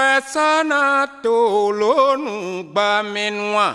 sana tolonu ba menwa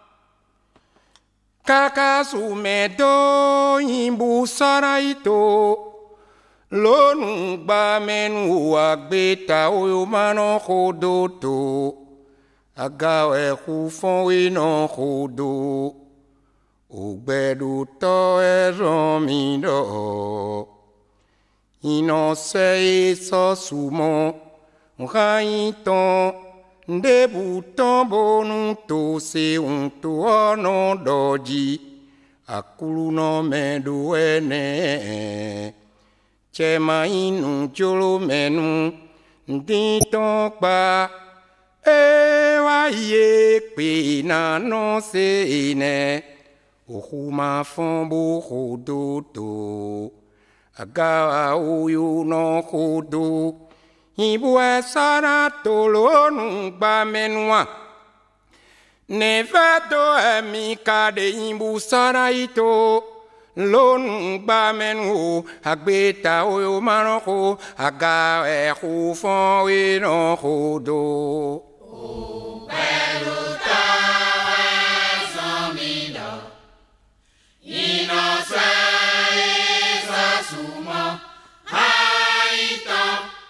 kaka sumedo imbu saraito lonu ba menu agbeta oyo mano kodoto agawe kufon ino kodo ogbedu to eromido ino se so sumo Raiton debuton bonu to se unto ono doji akulu no medu ene chema inu jolo menu diton pa e wa ye pe na no se ne ohuma fombo hodoto aga oyo no hodo Ibu sana tolonu ba menwa nevato amika de ibu sana ito lonu ba menu agbeta oyo manoko aga ekufon we no hodo o peluta zomido inose sasumo haito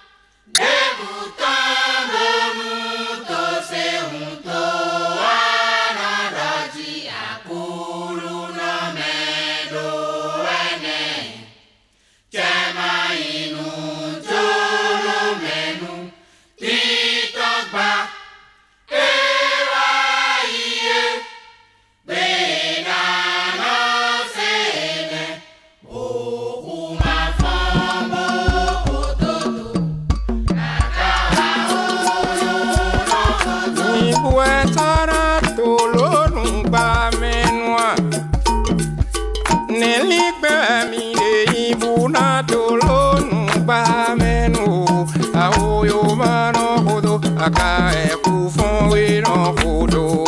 Aka ekufon we no hodo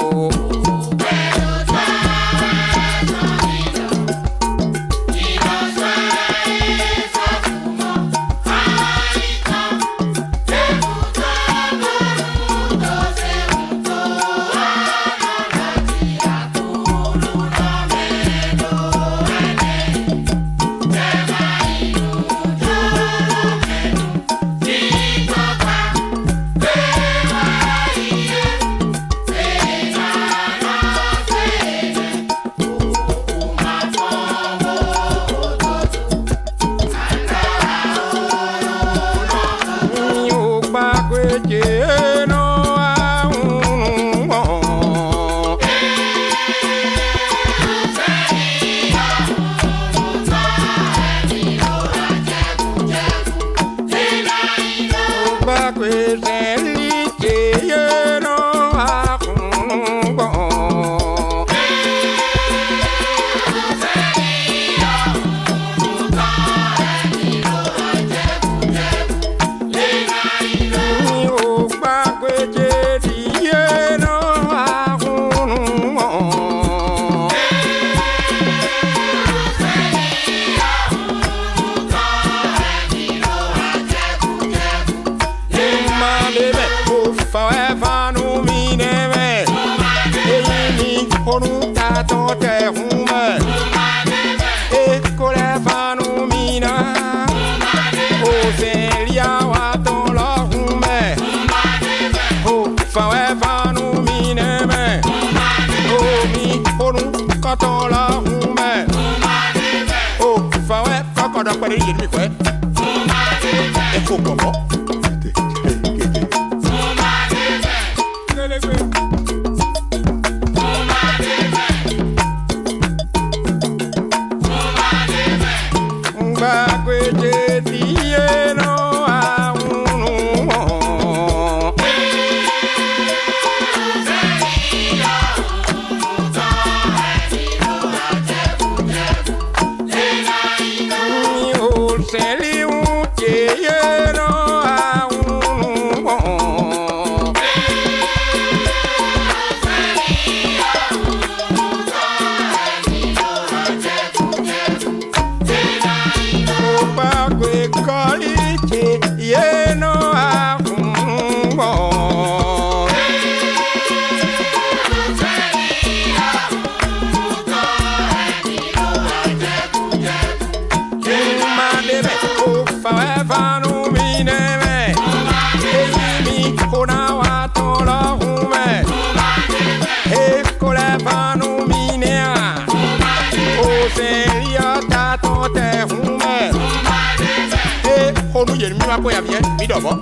boya bien mi dobo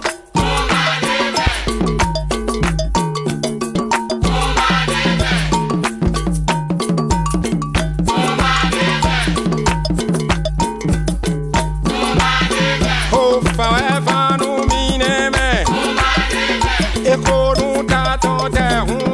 ho forever no mine me e ko nu ta to te